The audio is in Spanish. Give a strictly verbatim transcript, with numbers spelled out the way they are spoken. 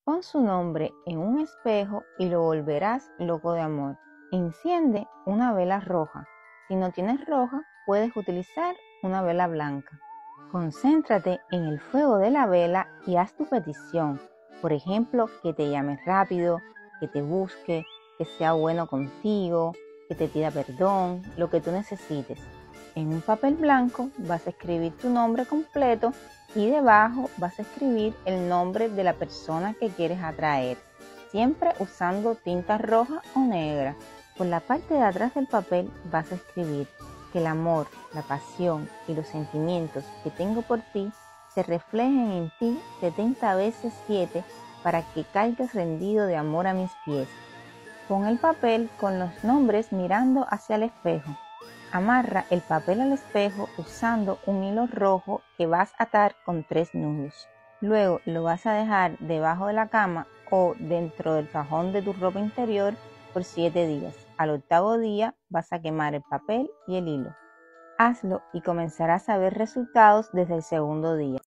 Pon su nombre en un espejo y lo volverás loco de amor. Enciende una vela roja. Si no tienes roja, puedes utilizar una vela blanca. Concéntrate en el fuego de la vela y haz tu petición. Por ejemplo, que te llame rápido, que te busque, que sea bueno contigo, que te pida perdón, lo que tú necesites. En un papel blanco vas a escribir tu nombre completo y debajo vas a escribir el nombre de la persona que quieres atraer, siempre usando tinta roja o negra. Por la parte de atrás del papel vas a escribir que el amor, la pasión y los sentimientos que tengo por ti se reflejen en ti setenta veces siete para que caigas rendido de amor a mis pies. Pon el papel con los nombres mirando hacia el espejo. Amarra el papel al espejo usando un hilo rojo que vas a atar con tres nudos. Luego lo vas a dejar debajo de la cama o dentro del cajón de tu ropa interior por siete días. Al octavo día vas a quemar el papel y el hilo. Hazlo y comenzarás a ver resultados desde el segundo día.